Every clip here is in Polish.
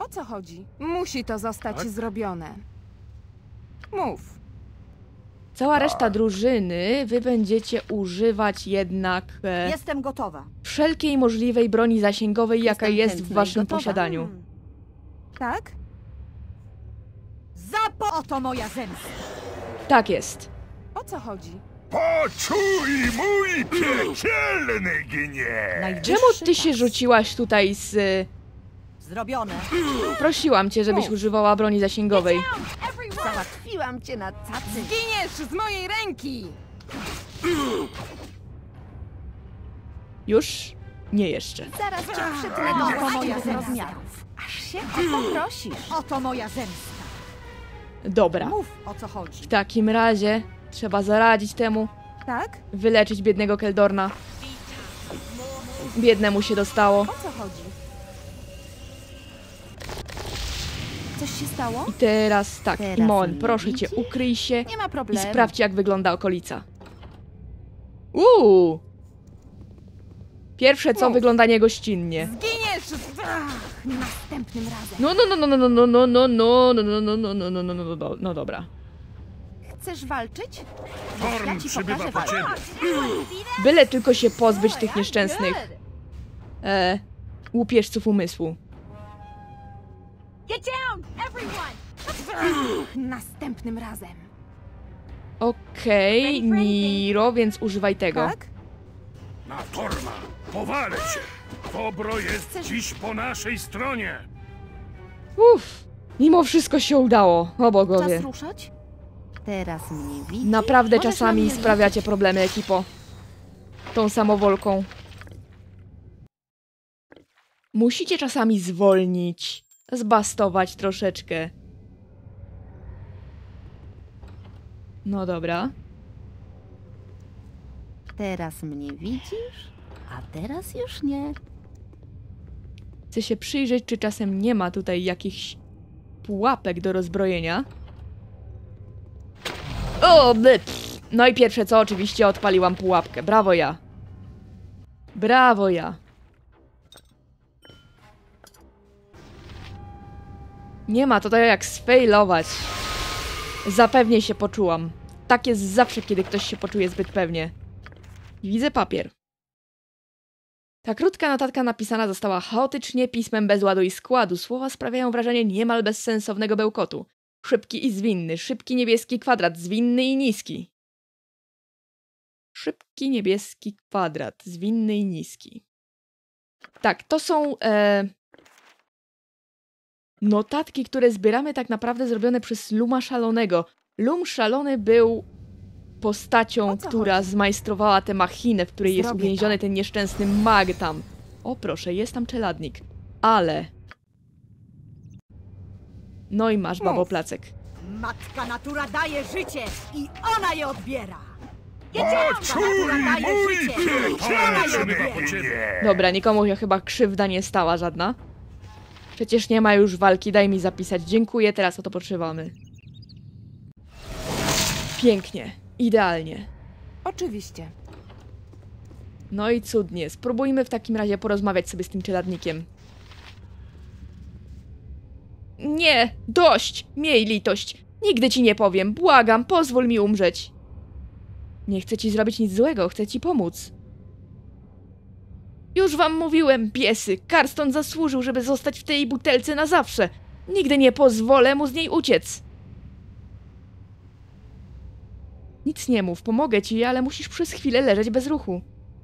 O co chodzi? Musi to zostać zrobione. Mów. Cała reszta drużyny, wy będziecie używać jednak Jestem gotowa. wszelkiej możliwej broni zasięgowej, jaka Jestem jest w chętna i waszym gotowa. posiadaniu. Tak? Oto moja zemsta. Tak jest. O co chodzi? Poczuj mój piekielny gniew! Najwyższy Czemu ty czas. się rzuciłaś tutaj z... Zrobione. Prosiłam cię, żebyś używała broni zasięgowej. Załatwiłam cię na cacy. Zginiesz z mojej ręki! Już? Nie jeszcze. Zaraz cię przytnę do oto moja rozmiarów. Aż się o to prosisz. Oto moja zemsta. Dobra. Mów, o co chodzi. W takim razie trzeba zaradzić temu, Tak? wyleczyć biednego Keldorna. Biednemu się dostało. O co chodzi? Coś się stało? I teraz tak, Teraz Imon, mnie proszę cię, widzisz? ukryj się Nie ma i problemu. sprawdź, jak wygląda okolica. Pierwsze co, Mów. wygląda niegościnnie. Zginiesz! Następnym razem. No dobra. Chcesz walczyć? Torm przybywa po ciebie. Byle tylko się pozbyć tych nieszczęsnych łupieżców umysłu. Następnym razem. Okej, Niro, więc używaj tego. Tak? Na Torma! Powalę cię! Dobro jest dziś po naszej stronie! Uff, mimo wszystko się udało, o bogowie. Czas ruszać? Teraz mnie widzisz. Naprawdę Możesz na czasami mnie sprawiacie problemy, ekipo. Tą samowolką. Musicie czasami zwolnić, zbastować troszeczkę. No dobra. Teraz mnie widzisz, a teraz już nie. Chcę się przyjrzeć, czy czasem nie ma tutaj jakichś pułapek do rozbrojenia. O, no i pierwsze co, oczywiście odpaliłam pułapkę. Brawo ja. Brawo ja. Nie ma tutaj jak sfailować. Zapewnie się poczułam. Tak jest zawsze, kiedy ktoś się poczuje zbyt pewnie. Widzę papier. Ta krótka notatka napisana została chaotycznie, pismem bez ładu i składu. Słowa sprawiają wrażenie niemal bezsensownego bełkotu. Szybki i zwinny, szybki niebieski kwadrat, zwinny i niski. Szybki niebieski kwadrat, zwinny i niski. Tak, to są notatki, które zbieramy tak naprawdę zrobione przez Luma Szalonego. Lum Szalony był postacią, O co która chodzi? zmajstrowała tę machinę, w której jest Zrobię uwięziony to. ten nieszczęsny mag tam. O proszę, jest tam czeladnik. Ale... No i masz, babo Mów. placek. Matka natura daje życie i ona je odbiera. Poczuj mój piekielny gniew! Dobra, nikomu się chyba krzywda nie stała żadna. Przecież nie ma już walki, daj mi zapisać. Dziękuję, teraz o to potrzebamy. Pięknie, idealnie. Oczywiście. No i cudnie. Spróbujmy w takim razie porozmawiać sobie z tym czeladnikiem. Nie, dość! Miej litość. Nigdy ci nie powiem. Błagam, pozwól mi umrzeć. Nie chcę ci zrobić nic złego, chcę ci pomóc. Już wam mówiłem, piesy. Carston zasłużył, żeby zostać w tej butelce na zawsze. Nigdy nie pozwolę mu z niej uciec. Nic nie mów, pomogę ci, ale musisz przez chwilę leżeć bez ruchu.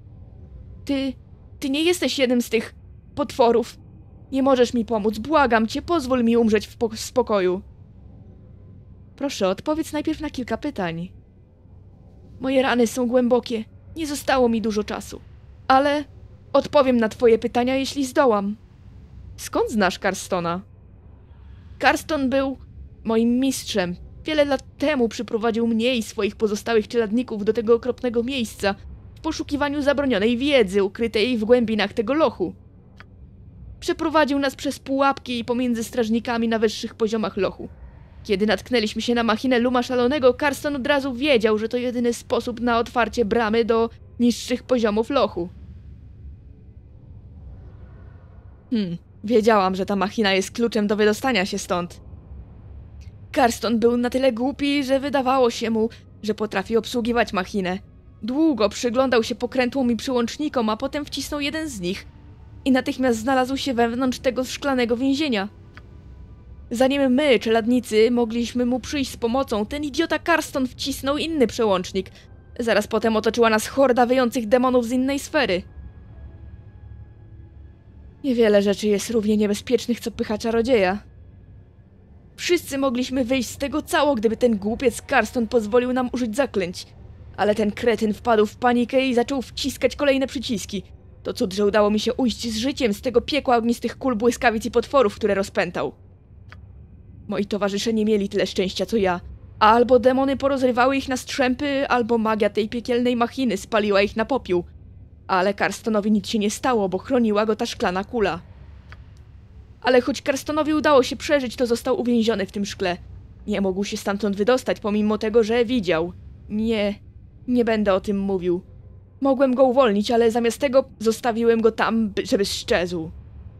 Ty nie jesteś jednym z tych potworów. Nie możesz mi pomóc, błagam cię, pozwól mi umrzeć w spokoju. Proszę, odpowiedz najpierw na kilka pytań. Moje rany są głębokie, nie zostało mi dużo czasu. Ale odpowiem na twoje pytania, jeśli zdołam. Skąd znasz Carstona? Carston był moim mistrzem. Wiele lat temu przyprowadził mnie i swoich pozostałych czeladników do tego okropnego miejsca w poszukiwaniu zabronionej wiedzy ukrytej w głębinach tego lochu. Przeprowadził nas przez pułapki i pomiędzy strażnikami na wyższych poziomach lochu. Kiedy natknęliśmy się na machinę Luma Szalonego, Carston od razu wiedział, że to jedyny sposób na otwarcie bramy do niższych poziomów lochu. Wiedziałam, że ta machina jest kluczem do wydostania się stąd. Karston był na tyle głupi, że wydawało się mu, że potrafi obsługiwać machinę. Długo przyglądał się pokrętłom i przyłącznikom, a potem wcisnął jeden z nich i natychmiast znalazł się wewnątrz tego szklanego więzienia. Zanim my, czeladnicy, mogliśmy mu przyjść z pomocą, ten idiota Karston wcisnął inny przełącznik. Zaraz potem otoczyła nas horda wyjących demonów z innej sfery. Niewiele rzeczy jest równie niebezpiecznych, co pycha czarodzieja. Wszyscy mogliśmy wyjść z tego cało, gdyby ten głupiec Karston pozwolił nam użyć zaklęć. Ale ten kretyn wpadł w panikę i zaczął wciskać kolejne przyciski. To cud, że udało mi się ujść z życiem z tego piekła ognistych kul, błyskawic i potworów, które rozpętał. Moi towarzysze nie mieli tyle szczęścia, co ja. Albo demony porozrywały ich na strzępy, albo magia tej piekielnej machiny spaliła ich na popiół. Ale Karstonowi nic się nie stało, bo chroniła go ta szklana kula. Ale choć Karstonowi udało się przeżyć, to został uwięziony w tym szkle. Nie mógł się stamtąd wydostać, pomimo tego, że widział. Nie będę o tym mówił. Mogłem go uwolnić, ale zamiast tego zostawiłem go tam, żeby szczezł.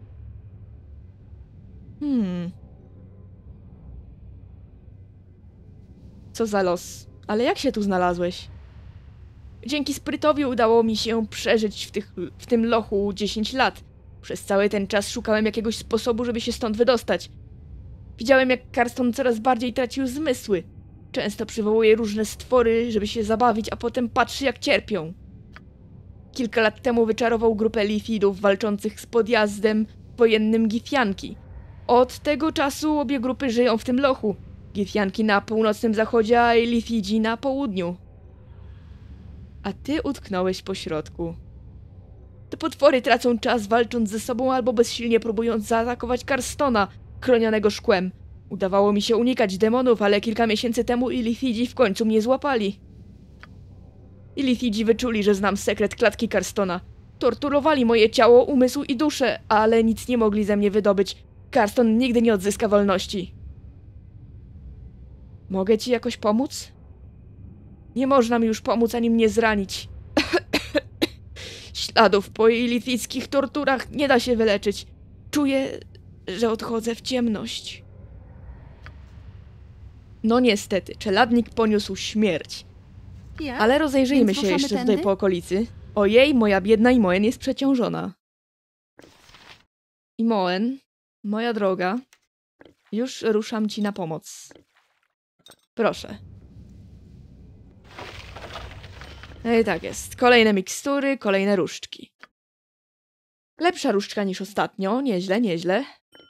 Co za los. Ale jak się tu znalazłeś? Dzięki sprytowi udało mi się przeżyć w tym lochu 10 lat. Przez cały ten czas szukałem jakiegoś sposobu, żeby się stąd wydostać. Widziałem, jak Karston coraz bardziej tracił zmysły. Często przywołuje różne stwory, żeby się zabawić, a potem patrzy, jak cierpią. Kilka lat temu wyczarował grupę Lithidów walczących z podjazdem wojennym Githyanki. Od tego czasu obie grupy żyją w tym lochu. Githyanki na północnym zachodzie, a Lithidzi na południu. A ty utknąłeś po środku. Te potwory tracą czas walcząc ze sobą albo bezsilnie próbując zaatakować Karstona, chronionego szkłem. Udawało mi się unikać demonów, ale kilka miesięcy temu Lithidzi w końcu mnie złapali. Lithidzi wyczuli, że znam sekret klatki Karstona. Torturowali moje ciało, umysł i duszę, ale nic nie mogli ze mnie wydobyć. Karston nigdy nie odzyska wolności. Mogę ci jakoś pomóc? Nie można mi już pomóc ani mnie zranić. Śladów po lithijskich torturach nie da się wyleczyć. Czuję, że odchodzę w ciemność. No niestety, czeladnik poniósł śmierć. Ale rozejrzyjmy się jeszcze tutaj po okolicy. Ojej, moja biedna Imoen jest przeciążona. Imoen, moja droga, już ruszam ci na pomoc. Proszę. No i tak jest. Kolejne mikstury, kolejne różdżki. Lepsza różdżka niż ostatnio. Nieźle, nieźle.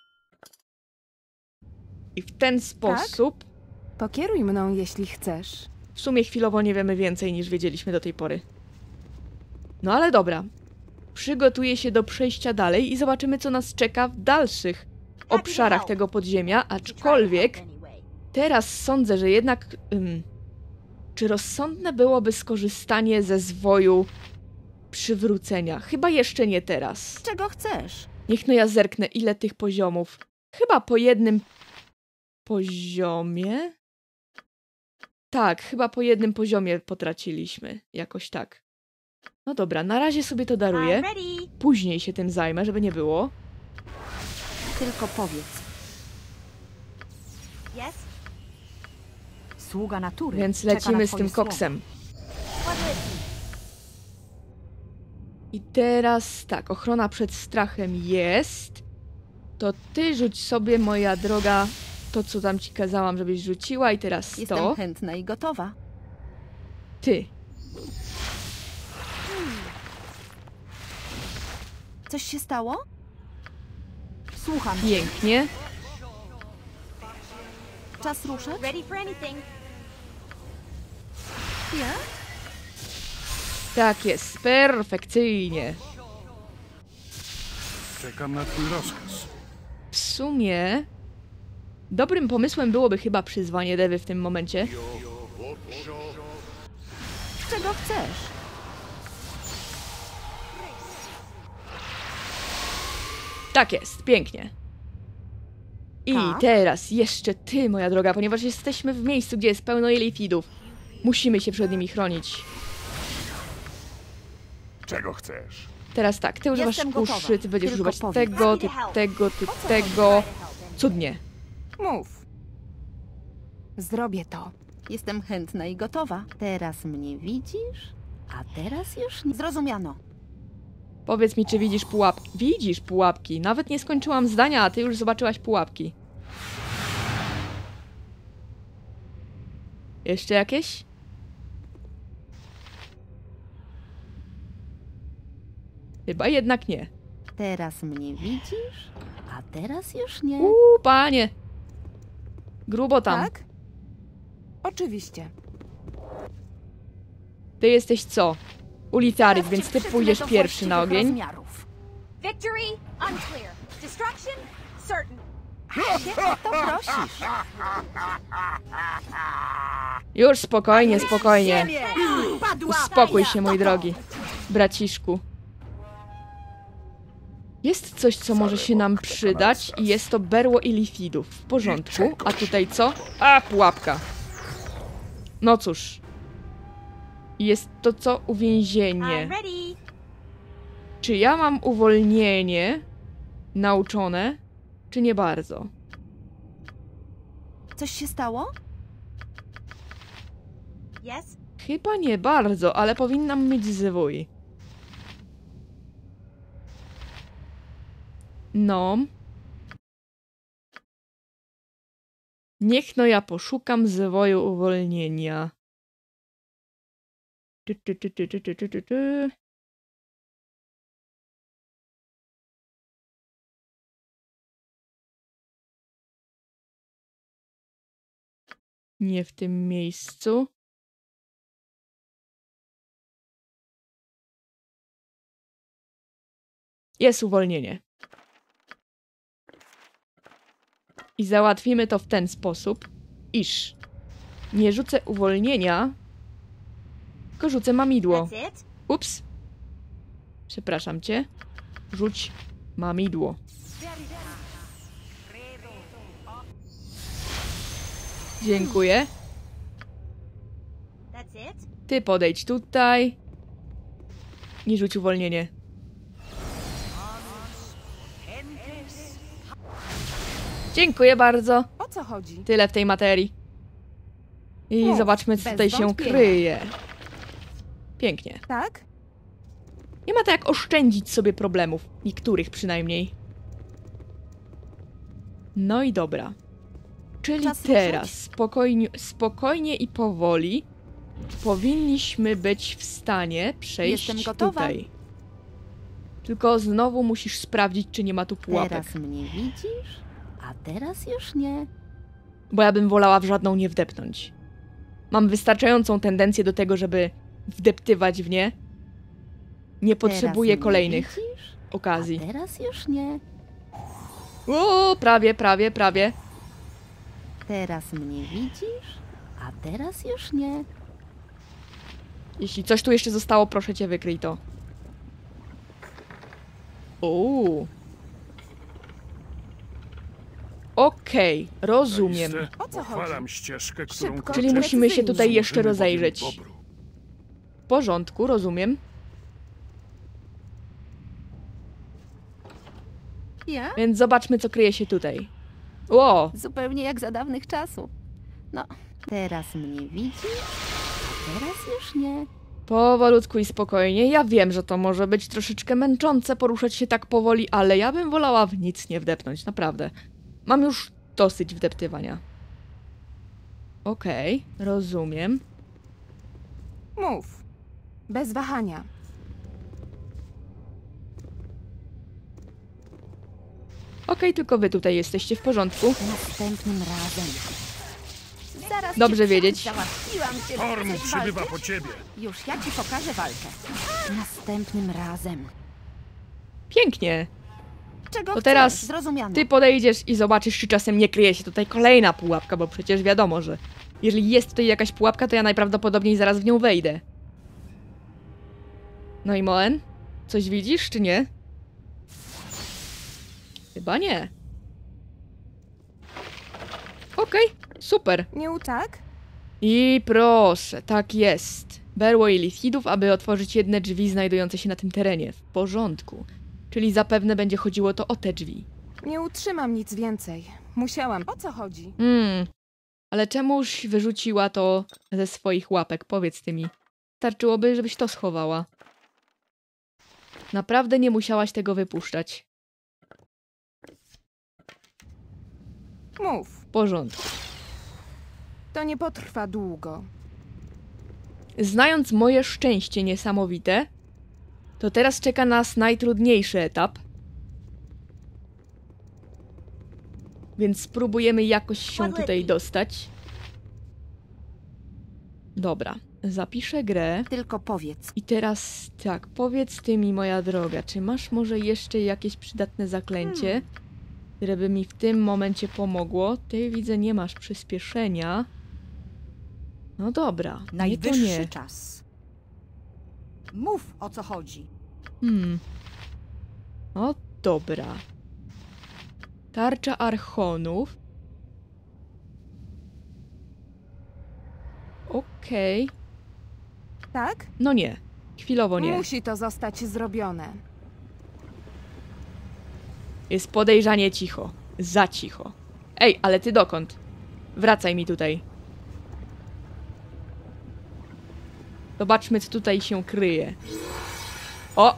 I w ten sposób... Pokieruj mną, jeśli chcesz. W sumie chwilowo nie wiemy więcej, niż wiedzieliśmy do tej pory. No ale dobra. Przygotuję się do przejścia dalej i zobaczymy, co nas czeka w dalszych obszarach tego podziemia, aczkolwiek teraz sądzę, że jednak... czy rozsądne byłoby skorzystanie ze zwoju przywrócenia? Chyba jeszcze nie teraz. Czego chcesz? Niech no ja zerknę, ile tych poziomów. Chyba po jednym poziomie? Tak, chyba po jednym poziomie potraciliśmy. Jakoś tak. No dobra, na razie sobie to daruję. Później się tym zajmę, żeby nie było. Tylko powiedz. Sługa natury. Więc czeka lecimy na z tym twoje koksem. I teraz tak, ochrona przed strachem jest. To ty rzuć sobie, moja droga, to co tam ci kazałam, żebyś rzuciła i teraz Jestem to. chętna i gotowa. Ty. Coś się stało? Słucham. Pięknie. Czas ruszać? Ready for anything. Ja? Tak jest, perfekcyjnie. Czekam na twój rozkaz. W sumie dobrym pomysłem byłoby chyba przyzwanie Dewy w tym momencie. Czego chcesz? Tak jest, pięknie. I Tak? teraz jeszcze ty, moja droga, ponieważ jesteśmy w miejscu, gdzie jest pełno Lithidów. Musimy się przed nimi chronić. Czego chcesz? Teraz tak, ty używasz Jestem gotowa. kuszy, ty będziesz Tylko używać powiedz. tego, ty tego, ty tego. Cudnie. Mów. Zrobię to. Jestem chętna i gotowa. Teraz mnie widzisz, a teraz już nie. Zrozumiano. Powiedz mi, czy widzisz pułapki. Widzisz pułapki. Nawet nie skończyłam zdania, a ty już zobaczyłaś pułapki. Jeszcze jakieś? Chyba jednak nie. Teraz mnie widzisz, a teraz już nie. Panie! Grubo tam. Tak? Oczywiście. Ty jesteś co? Ulicaryk, więc ty pójdziesz pierwszy na ogień. Rozmiarów. Victory unclear. Destruction certain. To prosisz. Już spokojnie, spokojnie. Padła Uspokój paja. się, mój drogi. Braciszku. Jest coś, co może się nam przydać i jest to berło ilifidów. W porządku. A tutaj co? A, pułapka. No cóż. Jest to co? Uwięzienie. I'm ready. Czy ja mam uwolnienie nauczone, czy nie bardzo? Coś się stało? Yes. Chyba nie bardzo, ale powinnam mieć zwój. No. Niech no ja poszukam zwoju uwolnienia. Ty. Nie w tym miejscu. Jest uwolnienie. I załatwimy to w ten sposób, iż nie rzucę uwolnienia, tylko rzucę mamidło. That's it. Ups. Przepraszam cię. Rzuć mamidło. Dziękuję. That's it. Ty podejdź tutaj. Nie rzuć uwolnienie. Dziękuję bardzo. O co chodzi? Tyle w tej materii. I Mów, zobaczmy, co bez tutaj się wątpienia. kryje. Pięknie. Tak? Nie ma to jak oszczędzić sobie problemów. Niektórych przynajmniej. No i dobra. Czyli Czas teraz spokojnie i powoli powinniśmy być w stanie przejść Jestem gotowa. tutaj. Tylko znowu musisz sprawdzić, czy nie ma tu pułapek. Teraz mnie widzisz, a teraz już nie. Bo ja bym wolała w żadną nie wdepnąć. Mam wystarczającą tendencję do tego, żeby wdeptywać w nie. Nie potrzebuję Teraz mnie kolejnych widzisz, okazji. a teraz już nie. O, prawie. Teraz mnie widzisz, a teraz już nie. Jeśli coś tu jeszcze zostało, proszę cię, wykryj to. Uuu. Okej, rozumiem. Zaiste O co chodzi? pochwalam ścieżkę, którą Szybko. Czyli kroczę. musimy się tutaj Precyzyjnie. jeszcze Służymy rozejrzeć. bowiem dobru. W porządku, rozumiem. Ja? Więc zobaczmy, co kryje się tutaj. Ło! Zupełnie jak za dawnych czasów. No, teraz mnie widzisz, a teraz już nie. Powolutku i spokojnie. Ja wiem, że to może być troszeczkę męczące poruszać się tak powoli, ale ja bym wolała w nic nie wdepnąć, naprawdę. Mam już dosyć wdeptywania. Okej, rozumiem. Mów. Bez wahania. Okej, tylko wy tutaj jesteście w porządku. Następnym razem. Zaraz Dobrze cię wiedzieć. Załatwiłam cię. Torm Chcesz przybywa walczyć? po ciebie. Już ja ci pokażę walkę. Następnym razem. Pięknie. Czego To teraz chcesz? Zrozumiano. Ty podejdziesz i zobaczysz, czy czasem nie kryje się tutaj kolejna pułapka, bo przecież wiadomo, że jeżeli jest tutaj jakaś pułapka, to ja najprawdopodobniej zaraz w nią wejdę. No i Moen? Coś widzisz, czy nie? Chyba nie. Okej, super. Nie tak? I proszę, tak jest. berło i lithidów, aby otworzyć jedne drzwi znajdujące się na tym terenie. W porządku. Czyli zapewne będzie chodziło to o te drzwi. Nie utrzymam nic więcej. Musiałam. O co chodzi? Ale czemuś wyrzuciła to ze swoich łapek? Powiedz ty mi. Starczyłoby, żebyś to schowała. Naprawdę nie musiałaś tego wypuszczać. Mów. W porządku. To nie potrwa długo. Znając moje szczęście niesamowite, to teraz czeka nas najtrudniejszy etap. Więc spróbujemy jakoś się tutaj dostać. Dobra, zapiszę grę. Tylko powiedz. I teraz tak, powiedz ty mi, moja droga, czy masz może jeszcze jakieś przydatne zaklęcie, które by mi w tym momencie pomogło? Ty, widzę, nie masz przyspieszenia. No dobra, Najwyższy nie to nie. czas. Mów, o co chodzi. O, dobra. Tarcza Archonów. Okej. Tak? No nie. Chwilowo nie. Musi to zostać zrobione. Jest podejrzanie cicho. Za cicho. Ej, ale ty dokąd? Wracaj mi tutaj. Zobaczmy, co tutaj się kryje. O!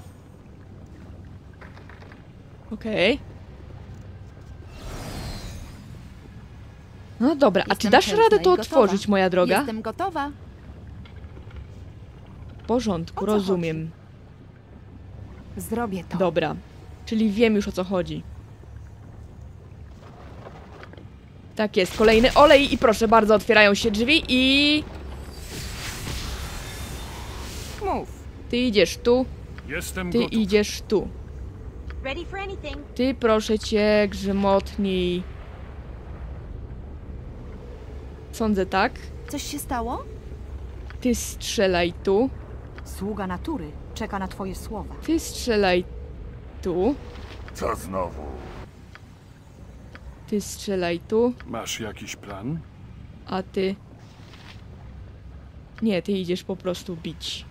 Okej. No dobra, a czy Jestem dasz chętna radę i to gotowa. otworzyć, moja droga? Jestem gotowa. W porządku, O co rozumiem. Zrobię to. Dobra, czyli wiem już, o co chodzi. Tak jest, kolejny olej i proszę bardzo, otwierają się drzwi i... Mów. Ty idziesz tu, Jestem ty gotów. idziesz tu. Ready for anything. Ty, proszę cię, grzmotnij. Sądzę tak. Coś się stało? Ty strzelaj tu. Sługa natury czeka na twoje słowa. Ty strzelaj tu. Co znowu? Ty strzelaj tu. Masz jakiś plan? A ty... Nie, ty idziesz po prostu bić.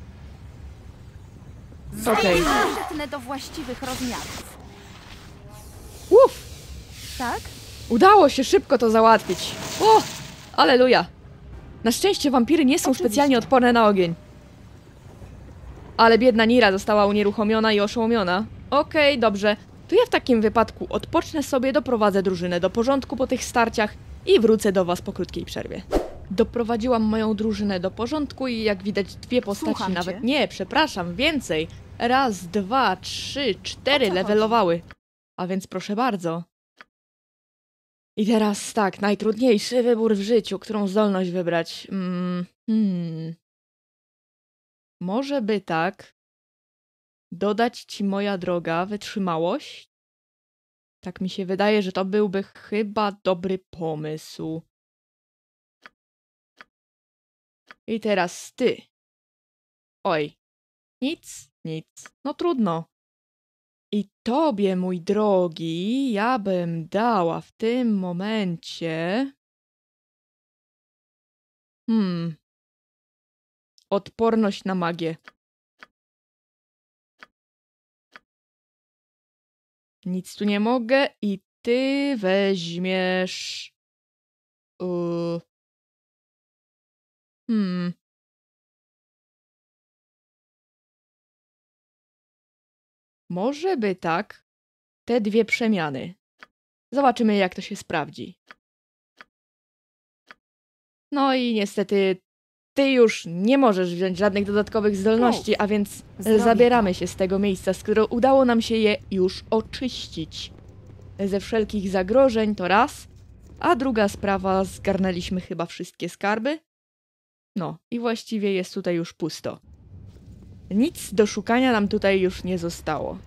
Okej. Przetnę do właściwych rozmiarów. Uff! Tak? Udało się szybko to załatwić. O! Aleluja! Na szczęście wampiry nie są specjalnie odporne na ogień. Ale biedna Nira została unieruchomiona i oszołomiona. Okej, dobrze. To ja w takim wypadku odpocznę sobie, doprowadzę drużynę do porządku po tych starciach i wrócę do was po krótkiej przerwie. Doprowadziłam moją drużynę do porządku i jak widać dwie postaci, Słucham nawet cię. nie, przepraszam, więcej. Raz, dwa, trzy, cztery O co levelowały. A więc proszę bardzo. I teraz tak, najtrudniejszy wybór w życiu, którą zdolność wybrać. Może by tak dodać ci, moja droga, wytrzymałość? Tak mi się wydaje, że to byłby chyba dobry pomysł. I teraz ty. Oj, nic. No trudno. I tobie, mój drogi, ja bym dała w tym momencie... Odporność na magię. Nic tu nie mogę i ty weźmiesz... Może by tak. Te dwie przemiany. Zobaczymy, jak to się sprawdzi. No i niestety ty już nie możesz wziąć żadnych dodatkowych zdolności, a więc Zrobię zabieramy się z tego miejsca, z którego udało nam się je już oczyścić. Ze wszelkich zagrożeń to raz, a druga sprawa, zgarnęliśmy chyba wszystkie skarby. No i właściwie jest tutaj już pusto. Nic do szukania nam tutaj już nie zostało.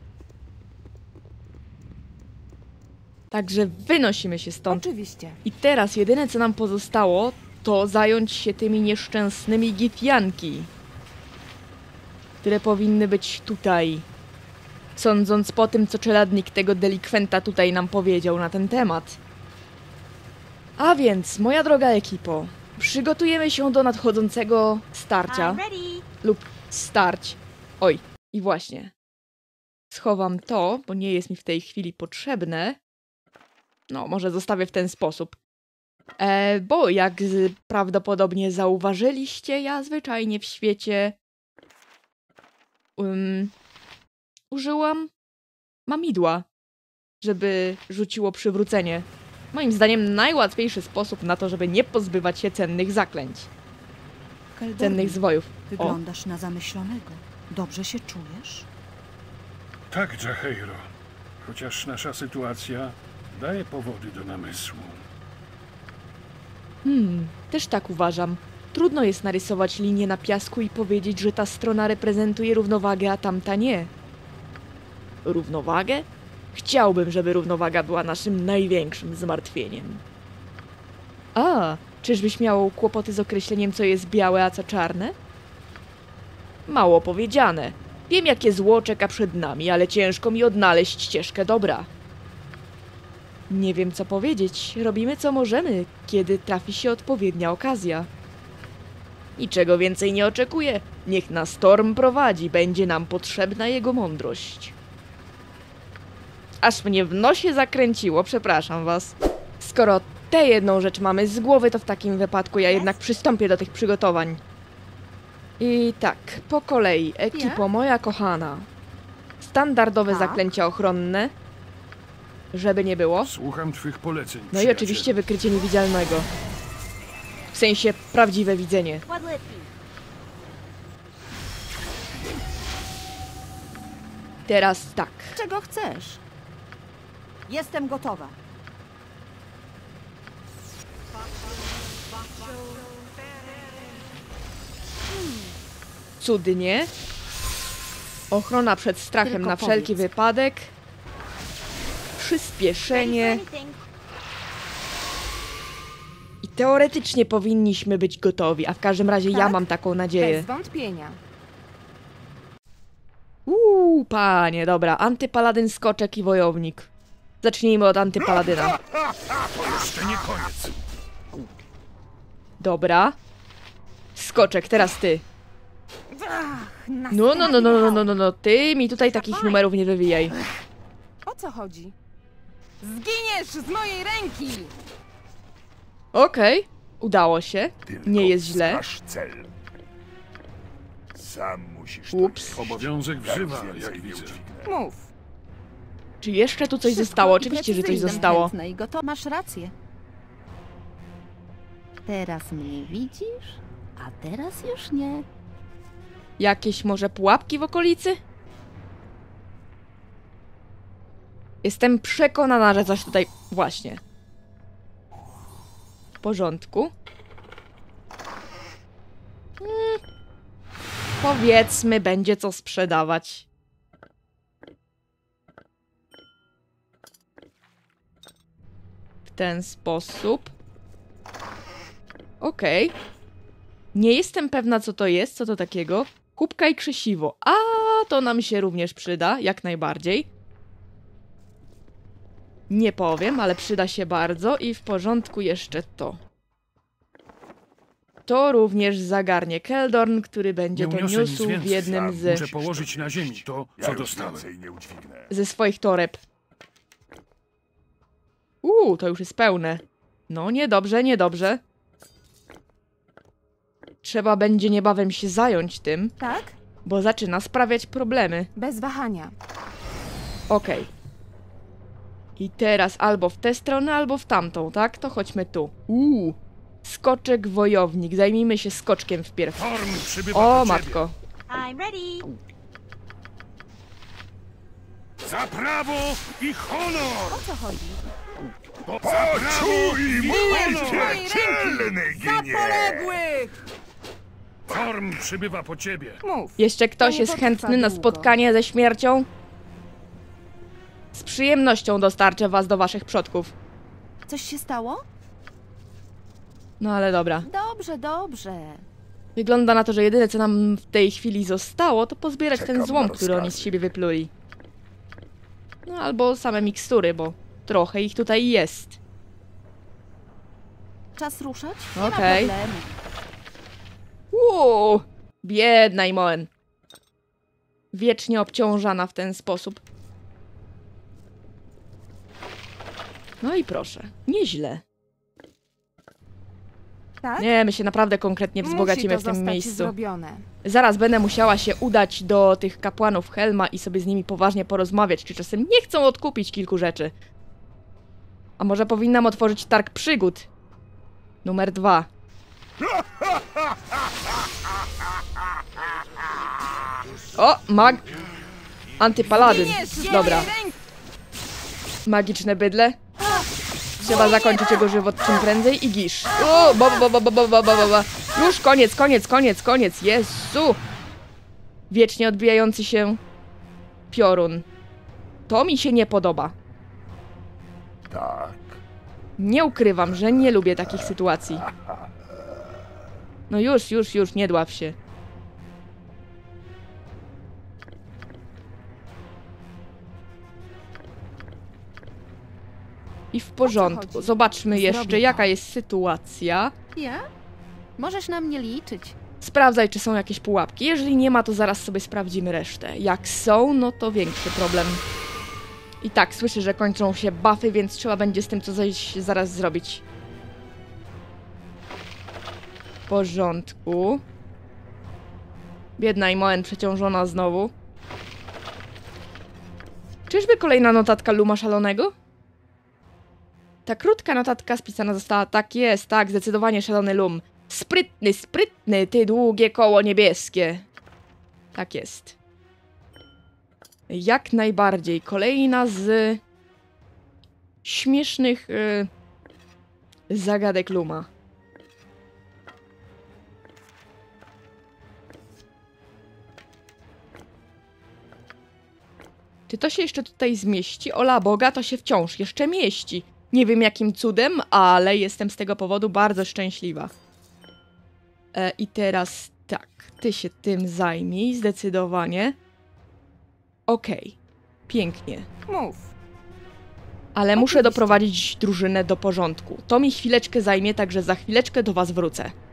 Także wynosimy się stąd. Oczywiście. I teraz jedyne, co nam pozostało, to zająć się tymi nieszczęsnymi Githyanki, które powinny być tutaj. Sądząc po tym, co czeladnik tego delikwenta tutaj nam powiedział na ten temat. A więc, moja droga ekipo, Przygotujemy się do nadchodzącego starcia. I'm ready. Lub starć. Oj, i właśnie. Schowam to, bo nie jest mi w tej chwili potrzebne. No, może zostawię w ten sposób. Bo jak prawdopodobnie zauważyliście, ja zwyczajnie w świecie użyłam mamidła, żeby rzuciło przywrócenie. Moim zdaniem najłatwiejszy sposób na to, żeby nie pozbywać się cennych zaklęć. Cennych zwojów. Wyglądasz na zamyślonego. Dobrze się czujesz? Tak, Jaheiro. Chociaż nasza sytuacja daje powody do namysłu. Też tak uważam. Trudno jest narysować linię na piasku i powiedzieć, że ta strona reprezentuje równowagę, a tamta nie. Równowagę? Chciałbym, żeby równowaga była naszym największym zmartwieniem. A, czyżbyś miał kłopoty z określeniem, co jest białe, a co czarne? Mało powiedziane. Wiem, jakie zło czeka przed nami, ale ciężko mi odnaleźć ścieżkę dobra. Nie wiem, co powiedzieć. Robimy, co możemy, kiedy trafi się odpowiednia okazja. Niczego więcej nie oczekuję. Niech nas Storm prowadzi. Będzie nam potrzebna jego mądrość. Aż mnie w nosie zakręciło, przepraszam was. Skoro tę jedną rzecz mamy z głowy, to w takim wypadku ja jednak przystąpię do tych przygotowań. I tak, po kolei, ekipo moja kochana. Standardowe zaklęcia ochronne. Żeby nie było. Słucham twych poleceń. No i oczywiście wykrycie niewidzialnego. W sensie prawdziwe widzenie. What'll it be? Teraz tak. Czego chcesz? Jestem gotowa. Cudnie. Ochrona przed strachem Tylko na wszelki powiedz. wypadek. Ready for Przyspieszenie. anything. I teoretycznie powinniśmy być gotowi, a w każdym razie ja Tak? mam taką nadzieję. Bez wątpienia. Panie, dobra. Antypaladyn, skoczek i wojownik. Zacznijmy od antypaladyna. To jeszcze nie koniec. Dobra. Skoczek, teraz ty. No, ty mi tutaj takich numerów nie wywijaj. O co chodzi? Zginiesz z mojej ręki! Okej, udało się. Tylko Nie jest źle. wskaż cel. Sam musisz to Ups. wiedzieć. Obowiązek Tak wzywa, więcej jak nie widzę. udźwignę. Mów. Czy jeszcze tu coś Szybko zostało? i Oczywiście, że coś precyzyjne, zostało. chętne i gotowe. Masz rację. Teraz mnie widzisz, a teraz już nie. Jakieś może pułapki w okolicy? Jestem przekonana, że coś tutaj... Właśnie. W porządku. Powiedzmy, będzie co sprzedawać. W ten sposób. Okej. Nie jestem pewna, co to jest, co to takiego. Kubka i krzesiwo. A to nam się również przyda, jak najbardziej. Nie powiem, ale przyda się bardzo i w porządku jeszcze to. To również zagarnie Keldorn, który będzie Nie to uniosę nic niósł w więcej. jednym Muszę z, położyć na ziemi to, Ja co już dostałem. więcej nie udźwignę. ze swoich toreb. To już jest pełne. No, niedobrze, niedobrze. Trzeba będzie niebawem się zająć tym, Tak? bo zaczyna sprawiać problemy. Bez wahania. Okej. I teraz albo w tę stronę, albo w tamtą, tak? To chodźmy tu. Skoczek wojownik. Zajmijmy się skoczkiem wpierw. Torm przybywa O, po ciebie. matko. I'm ready. Za prawo i honor! O co chodzi? Za prawo i honor! Dzielny ginie! Poległych! Torm przybywa po ciebie. Mów. Jeszcze ktoś nie jest potrwa chętny na długo. spotkanie ze śmiercią? Z przyjemnością dostarczę was do waszych przodków. Coś się stało? No ale dobra. Dobrze, dobrze. Wygląda na to, że jedyne co nam w tej chwili zostało, to pozbierać Czekam ten na złom, który oni z rozkazy. siebie wypluli. No albo same mikstury, bo trochę ich tutaj jest. Czas ruszać? Okej. Nie ma problemu. Biedna Imoen. Wiecznie obciążana w ten sposób. No i proszę. Nieźle. Tak? Nie, my się naprawdę konkretnie wzbogacimy Musi w to tym zostać miejscu. zrobione. Zaraz będę musiała się udać do tych kapłanów Helma i sobie z nimi poważnie porozmawiać, czy czasem nie chcą odkupić kilku rzeczy. A może powinnam otworzyć targ przygód? Numer 2. O, antypaladyn. Dobra. Magiczne bydle. Trzeba zakończyć jego żywot czym prędzej i gisz. O, Już koniec. Jezu. Wiecznie odbijający się piorun. To mi się nie podoba. Tak. Nie ukrywam, że nie lubię takich sytuacji. No już, nie dław się. I w porządku. chodzi? Zobaczmy jeszcze, Zrobię to. jaka jest sytuacja. Ja? Możesz na mnie liczyć. Sprawdzaj, czy są jakieś pułapki. Jeżeli nie ma, to zaraz sobie sprawdzimy resztę. Jak są, no to większy problem. I tak, słyszę, że kończą się buffy, więc trzeba będzie z tym coś zaraz zrobić. W porządku. Biedna Imoen przeciążona znowu. Czyżby kolejna notatka Luma Szalonego? Ta krótka notatka spisana została. Tak jest, tak, zdecydowanie szalony Lum. Sprytny, ty długie koło niebieskie. Tak jest. Jak najbardziej. Kolejna z śmiesznych zagadek Luma. Czy to się jeszcze tutaj zmieści? Ola Boga, to się wciąż jeszcze mieści. Nie wiem jakim cudem, ale jestem z tego powodu bardzo szczęśliwa. I teraz tak, ty się tym zajmij, zdecydowanie. Okej, pięknie. Mów. Ale muszę Oczywiście. doprowadzić drużynę do porządku. To mi chwileczkę zajmie, także za chwileczkę do was wrócę.